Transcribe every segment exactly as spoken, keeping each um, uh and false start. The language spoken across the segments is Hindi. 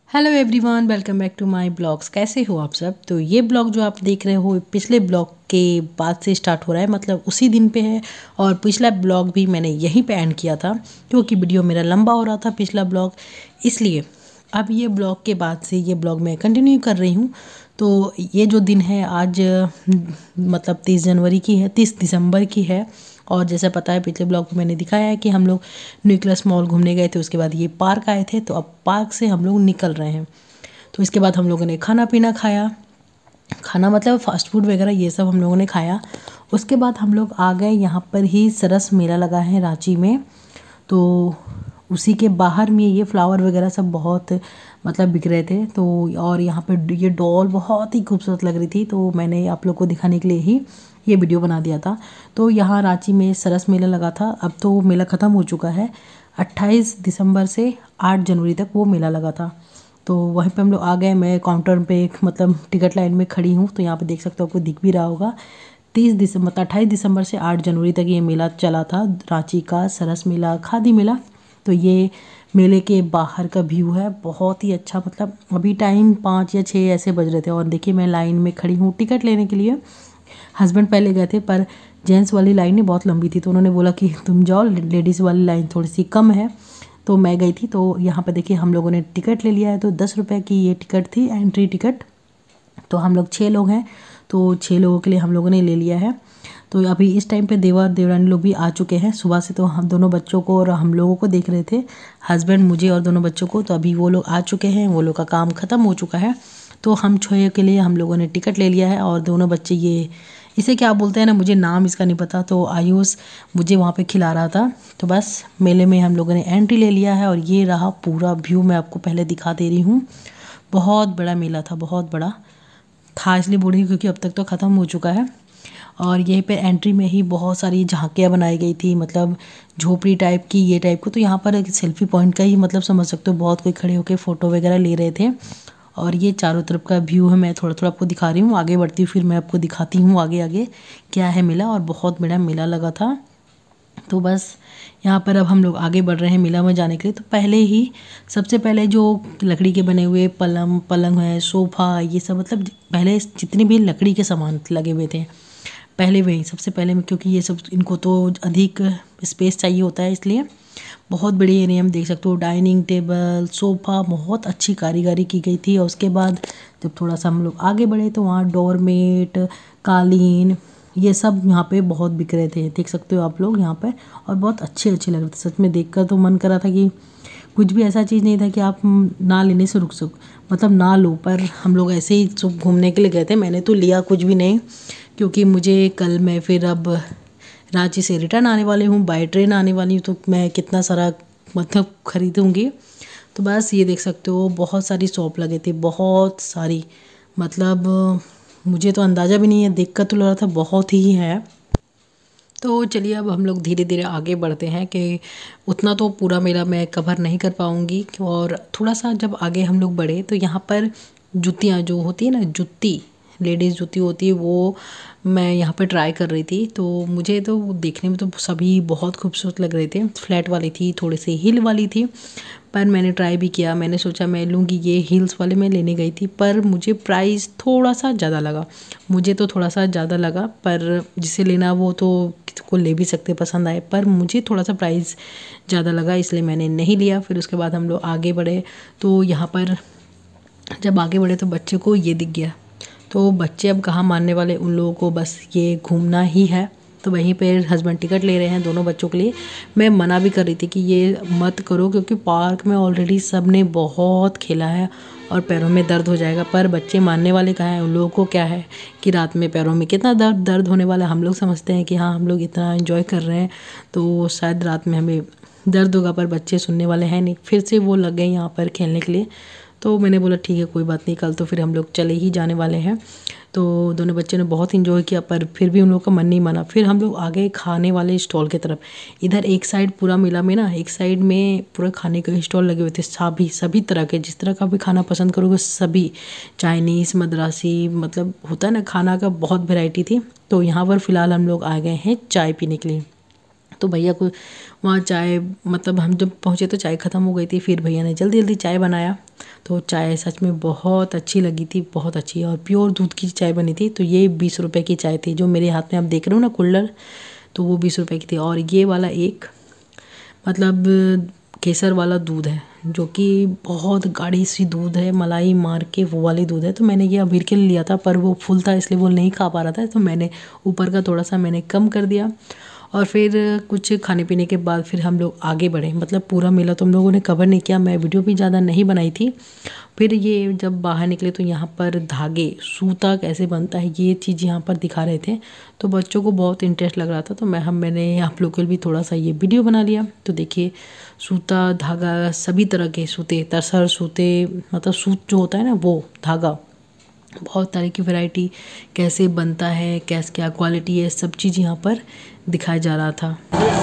Hello everyone, welcome back to my blogs. कैसे हो आप सब। तो ये ब्लॉग जो आप देख रहे हो पिछले ब्लॉग के बाद से स्टार्ट हो रहा है, मतलब उसी दिन पे है। और पिछला ब्लॉग भी मैंने यहीं पे एंड किया था क्योंकि वीडियो मेरा लंबा हो रहा था पिछला ब्लॉग, इसलिए अब ये ब्लॉग के बाद से ये ब्लॉग मैं कंटिन्यू कर रही हूँ। तो ये जो दिन है आज मतलब तीस जनवरी की है, तीस दिसंबर की है। और जैसा पता है पिछले ब्लॉग में मैंने दिखाया है कि हम लोग न्यूक्लियस मॉल घूमने गए थे, उसके बाद ये पार्क आए थे। तो अब पार्क से हम लोग निकल रहे हैं। तो इसके बाद हम लोगों ने खाना पीना खाया, खाना मतलब फास्ट फूड वगैरह ये सब हम लोगों ने खाया। उसके बाद हम लोग आ गए यहाँ पर ही सरस मेला लगा है रांची में। तो उसी के बाहर में ये फ्लावर वगैरह सब बहुत मतलब बिक रहे थे। तो और यहाँ पे ये डॉल बहुत ही खूबसूरत लग रही थी, तो मैंने आप लोग को दिखाने के लिए ही ये वीडियो बना दिया था। तो यहाँ रांची में सरस मेला लगा था। अब तो मेला ख़त्म हो चुका है। अट्ठाईस दिसंबर से आठ जनवरी तक वो मेला लगा था। तो वहीं पे हम लोग आ गए। मैं काउंटर पे एक मतलब टिकट लाइन में खड़ी हूँ, तो यहाँ पे देख सकते हो, आपको दिख भी रहा होगा। तीस दिसंबर मतलब अट्ठाईस दिसंबर से आठ जनवरी तक ये मेला चला था, रांची का सरस मेला, खादी मेला। तो ये मेले के बाहर का व्यू है, बहुत ही अच्छा। मतलब अभी टाइम पाँच या छः ऐसे बज रहे थे और देखिए मैं लाइन में खड़ी हूँ टिकट लेने के लिए। हस्बैंड पहले गए थे पर जेंट्स वाली लाइन बहुत लंबी थी, तो उन्होंने बोला कि तुम जाओ, लेडीज़ वाली लाइन थोड़ी सी कम है। तो मैं गई थी। तो यहाँ पर देखिए हम लोगों ने टिकट ले लिया है। तो दस रुपये की ये टिकट थी, एंट्री टिकट। तो हम लोग छः लोग हैं, तो छः लोगों के लिए हम लोगों ने ले लिया है। तो अभी इस टाइम पे देवर देवरानी लोग भी आ चुके हैं सुबह से। तो हम दोनों बच्चों को और हम लोगों को देख रहे थे, हस्बैंड, मुझे और दोनों बच्चों को। तो अभी वो लोग आ चुके हैं, वो लोग का काम ख़त्म हो चुका है। तो हम छः के लिए हम लोगों ने टिकट ले लिया है। और दोनों बच्चे, ये इसे क्या बोलते हैं ना, मुझे नाम इसका नहीं पता। तो आयुष मुझे वहाँ पे खिला रहा था। तो बस मेले में हम लोगों ने एंट्री ले लिया है और ये रहा पूरा व्यू। मैं आपको पहले दिखा दे रही हूँ। बहुत बड़ा मेला था, बहुत बड़ा था, इसलिए बोल रही हूँ क्योंकि अब तक तो ख़त्म हो चुका है। और यहीं पे एंट्री में ही बहुत सारी झांकियाँ बनाई गई थी, मतलब झोपड़ी टाइप की, ये टाइप को। तो यहाँ पर एक सेल्फी पॉइंट का ही मतलब समझ सकते हो, बहुत कोई खड़े होकर फ़ोटो वगैरह ले रहे थे। और ये चारों तरफ का व्यू है, मैं थोड़ा थोड़ा आपको दिखा रही हूँ। आगे बढ़ती हूँ फिर मैं आपको दिखाती हूँ आगे आगे क्या है मेला। और बहुत बड़ा मेला लगा था। तो बस यहाँ पर अब हम लोग आगे बढ़ रहे हैं मेला में जाने के लिए। तो पहले ही सबसे पहले जो लकड़ी के बने हुए पलंग पलंग है, सोफ़ा, ये सब मतलब पहले जितने भी लकड़ी के सामान लगे हुए थे पहले वही सबसे पहले में, क्योंकि ये सब इनको तो अधिक स्पेस चाहिए होता है, इसलिए बहुत बड़ी एरिया में देख सकते हो। डाइनिंग टेबल, सोफ़ा, बहुत अच्छी कारीगरी की गई थी। और उसके बाद जब थोड़ा सा हम लोग आगे बढ़े तो वहाँ डोरमेट, कालीन, ये सब यहाँ पे बहुत बिक रहे थे, देख सकते हो आप लोग यहाँ पे। और बहुत अच्छे अच्छे लग रहे थे, सच में देखकर तो मन कर रहा था कि कुछ भी ऐसा चीज़ नहीं था कि आप ना लेने से रुक सको, मतलब ना लो। पर हम लोग ऐसे ही सब घूमने के लिए गए थे, मैंने तो लिया कुछ भी नहीं, क्योंकि मुझे कल मैं फिर अब रांची से रिटर्न आने वाली हूँ, बाय ट्रेन आने वाली हूँ। तो मैं कितना सारा मतलब ख़रीदूँगी। तो बस ये देख सकते हो, बहुत सारी शॉप लगे थे, बहुत सारी, मतलब मुझे तो अंदाज़ा भी नहीं है, देख कर तो लग रहा था बहुत ही है। तो चलिए अब हम लोग धीरे धीरे आगे बढ़ते हैं कि उतना तो पूरा मेला मैं कवर नहीं कर पाऊँगी। और थोड़ा सा जब आगे हम लोग बढ़े तो यहाँ पर जूतियाँ जो होती है ना, जूती, लेडीज़ जूती होती है, वो मैं यहाँ पे ट्राई कर रही थी। तो मुझे तो देखने में तो सभी बहुत खूबसूरत लग रहे थे। फ्लैट वाली थी, थोड़ी सी हिल वाली थी, पर मैंने ट्राई भी किया। मैंने सोचा मैं लूँगी, ये हील्स वाले मैं लेने गई थी, पर मुझे प्राइस थोड़ा सा ज़्यादा लगा। मुझे तो थोड़ा सा ज़्यादा लगा, पर जिसे लेना वो तो को ले भी सकते, पसंद आए, पर मुझे थोड़ा सा प्राइस ज़्यादा लगा, इसलिए मैंने नहीं लिया। फिर उसके बाद हम लोग आगे बढ़े। तो यहाँ पर जब आगे बढ़े तो बच्चे को ये दिख गया। तो बच्चे अब कहाँ मानने वाले, उन लोगों को बस ये घूमना ही है। तो वहीं पे हस्बैंड टिकट ले रहे हैं दोनों बच्चों के लिए। मैं मना भी कर रही थी कि ये मत करो, क्योंकि पार्क में ऑलरेडी सब ने बहुत खेला है और पैरों में दर्द हो जाएगा। पर बच्चे मानने वाले कहाँ हैं, उन लोगों को क्या है कि रात में पैरों में कितना दर्द दर्द होने वाला है। हम लोग समझते हैं कि हाँ हम लोग इतना एंजॉय कर रहे हैं तो शायद रात में हमें दर्द होगा, पर बच्चे सुनने वाले हैं नहीं। फिर से वो लग गए यहाँ पर खेलने के लिए। तो मैंने बोला ठीक है कोई बात नहीं, कल तो फिर हम लोग चले ही जाने वाले हैं। तो दोनों बच्चों ने बहुत इन्जॉय किया, पर फिर भी उन लोगों का मन नहीं माना। फिर हम लोग आगे खाने वाले स्टॉल की तरफ। इधर एक साइड पूरा मेला में ना, एक साइड में पूरा खाने के स्टॉल लगे हुए थे, सभी सभी तरह के, जिस तरह का भी खाना पसंद करोगे सभी, चाइनीज़, मद्रासी, मतलब होता है ना खाना का, बहुत वेराइटी थी। तो यहाँ पर फ़िलहाल हम लोग आ गए हैं चाय पीने के लिए। तो भैया को वहाँ चाय, मतलब हम जब पहुँचे तो चाय ख़त्म हो गई थी। फिर भैया ने जल्दी जल्दी चाय बनाया। तो चाय सच में बहुत अच्छी लगी थी, बहुत अच्छी, और प्योर दूध की चाय बनी थी। तो ये बीस रुपए की चाय थी, जो मेरे हाथ में आप देख रहे हो ना कुल्हड़, तो वो बीस रुपए की थी। और ये वाला एक मतलब केसर वाला दूध है, जो कि बहुत गाढ़ी सी दूध है, मलाई मार के वो वाली दूध है। तो मैंने ये अबीर के लिए लिया था, पर वो फुल था इसलिए वो नहीं खा पा रहा था, तो मैंने ऊपर का थोड़ा सा मैंने कम कर दिया। और फिर कुछ खाने पीने के बाद फिर हम लोग आगे बढ़े। मतलब पूरा मेला तो हम लोगों ने कवर नहीं किया, मैं वीडियो भी ज़्यादा नहीं बनाई थी। फिर ये जब बाहर निकले तो यहाँ पर धागे, सूता कैसे बनता है ये चीज़ यहाँ पर दिखा रहे थे। तो बच्चों को बहुत इंटरेस्ट लग रहा था, तो मैं हम मैंने आप लोग के लिए भी थोड़ा सा ये वीडियो बना लिया। तो देखिए सूता धागा, सभी तरह के सूते, तसर सूते, मतलब सूत जो होता है ना वो धागा, बहुत तरह की वैरायटी कैसे बनता है, कैसे क्या क्वालिटी है, सब चीज़ यहाँ पर दिखाया जा रहा था।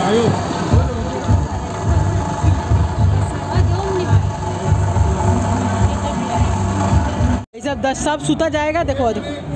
सब दस सब सूता जाएगा, देखो देखो।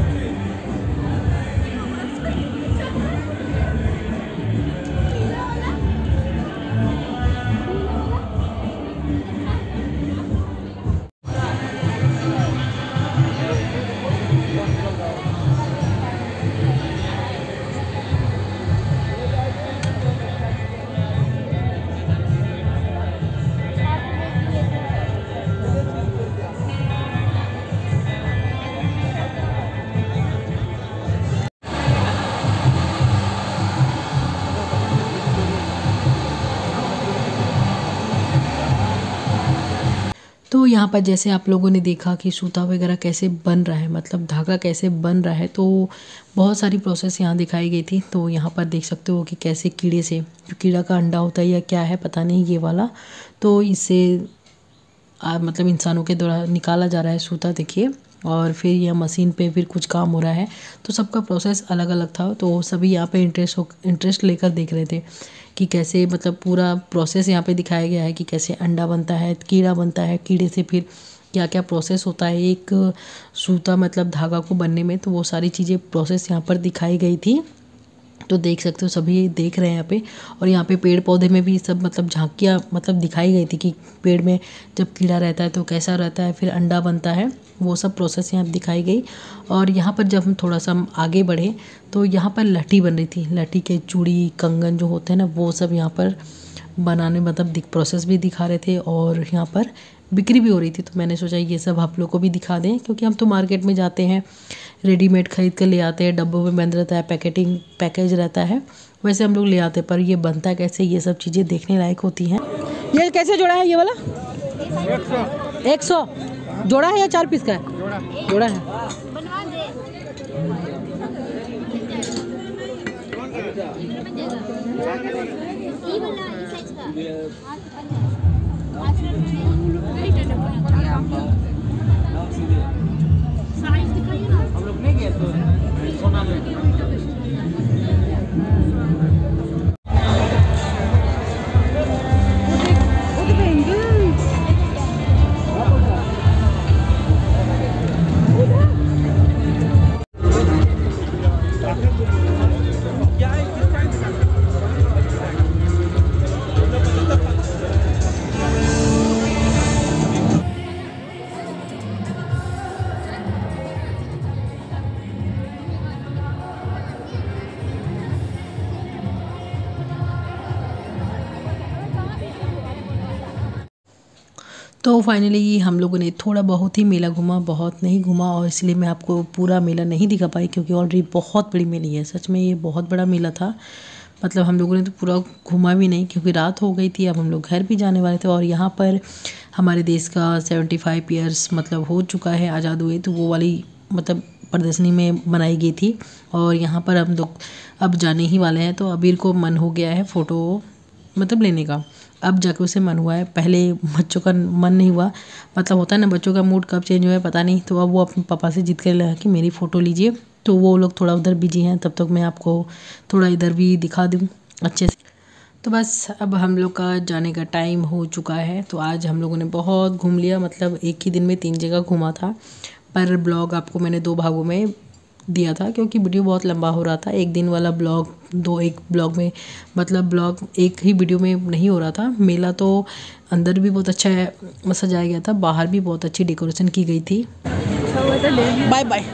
तो यहाँ पर जैसे आप लोगों ने देखा कि सूता वगैरह कैसे बन रहा है, मतलब धागा कैसे बन रहा है, तो बहुत सारी प्रोसेस यहाँ दिखाई गई थी। तो यहाँ पर देख सकते हो कि कैसे कीड़े से, जो कीड़ा का अंडा होता है या क्या है पता नहीं ये वाला, तो इससे आ, मतलब इंसानों के द्वारा निकाला जा रहा है सूता, देखिए। और फिर यह मशीन पे फिर कुछ काम हो रहा है, तो सबका प्रोसेस अलग अलग था। तो सभी यहाँ पे इंटरेस्ट हो इंटरेस्ट लेकर देख रहे थे कि कैसे, मतलब पूरा प्रोसेस यहाँ पे दिखाया गया है कि कैसे अंडा बनता है, कीड़ा बनता है, कीड़े से फिर क्या क्या प्रोसेस होता है एक सूता मतलब धागा को बनने में। तो वो सारी चीज़ें प्रोसेस यहाँ पर दिखाई गई थी। तो देख सकते हो सभी देख रहे हैं यहाँ पे। और यहाँ पे पेड़ पौधे में भी सब मतलब झांकियाँ मतलब दिखाई गई थी कि पेड़ में जब कीड़ा रहता है तो कैसा रहता है, फिर अंडा बनता है, वो सब प्रोसेस यहाँ दिखाई गई। और यहाँ पर जब हम थोड़ा सा हम आगे बढ़े तो यहाँ पर लठी बन रही थी, लठी के चूड़ी कंगन जो होते हैं ना वो सब यहाँ पर बनाने मतलब प्रोसेस भी दिखा रहे थे, और यहाँ पर बिक्री भी हो रही थी। तो मैंने सोचा ये सब आप लोग को भी दिखा दें, क्योंकि हम तो मार्केट में जाते हैं रेडीमेड खरीद कर ले आते हैं, डब्बों में बंद रहता है, पैकेटिंग पैकेज रहता है, वैसे हम लोग ले आते हैं, पर ये बनता कैसे ये सब चीज़ें देखने लायक होती हैं। ये कैसे जोड़ा है ये वाला? एक सौ जोड़ा है या चार पीस का है? जोड़ा है। हम लोग नहीं गए तो सोना में तो फाइनली हम लोगों ने थोड़ा बहुत ही मेला घूमा, बहुत नहीं घूमा, और इसलिए मैं आपको पूरा मेला नहीं दिखा पाई, क्योंकि ऑलरेडी बहुत बड़ी मेली है। सच में ये बहुत बड़ा मेला था, मतलब हम लोगों ने तो पूरा घूमा भी नहीं, क्योंकि रात हो गई थी, अब हम लोग घर भी जाने वाले थे। और यहाँ पर हमारे देश का सेवेंटी फाइव ईयर्स मतलब हो चुका है आज़ाद हुए, तो वो वाली मतलब प्रदर्शनी में बनाई गई थी। और यहाँ पर हम लोग अब जाने ही वाले हैं, तो अबीर को मन हो गया है फ़ोटो मतलब लेने का, अब जाके उसे मन हुआ है। पहले बच्चों का मन नहीं हुआ, मतलब होता है ना बच्चों का मूड कब चेंज हुआ है पता नहीं। तो अब वो अपने पापा से जिद कर लगा कि मेरी फ़ोटो लीजिए, तो वो लोग थोड़ा उधर बिजी हैं, तब तक मैं आपको थोड़ा इधर भी दिखा दूँ अच्छे से। तो बस अब हम लोग का जाने का टाइम हो चुका है। तो आज हम लोगों ने बहुत घूम लिया, मतलब एक ही दिन में तीन जगह घूमा था, पर ब्लॉग आपको मैंने दो भागों में दिया था क्योंकि वीडियो बहुत लंबा हो रहा था। एक दिन वाला ब्लॉग दो एक ब्लॉग में मतलब ब्लॉग एक ही वीडियो में नहीं हो रहा था। मेला तो अंदर भी बहुत अच्छा है सजाया गया था, बाहर भी बहुत अच्छी डेकोरेशन की गई थी। Bye bye.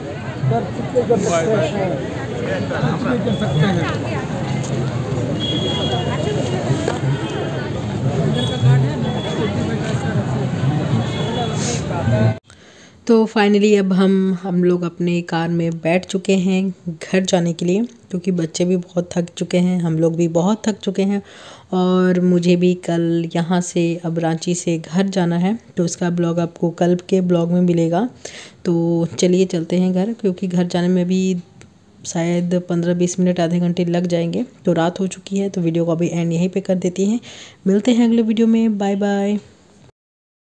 तो फाइनली अब हम हम लोग अपने कार में बैठ चुके हैं घर जाने के लिए, क्योंकि बच्चे भी बहुत थक चुके हैं, हम लोग भी बहुत थक चुके हैं और मुझे भी कल यहाँ से अब रांची से घर जाना है। तो इसका ब्लॉग आपको कल के ब्लॉग में मिलेगा। तो चलिए चलते हैं घर, क्योंकि घर जाने में भी शायद पंद्रह बीस मिनट आधे घंटे लग जाएंगे। तो रात हो चुकी है, तो वीडियो को अभी एंड यहीं पे कर देती हैं। मिलते हैं अगले वीडियो में। Bye bye.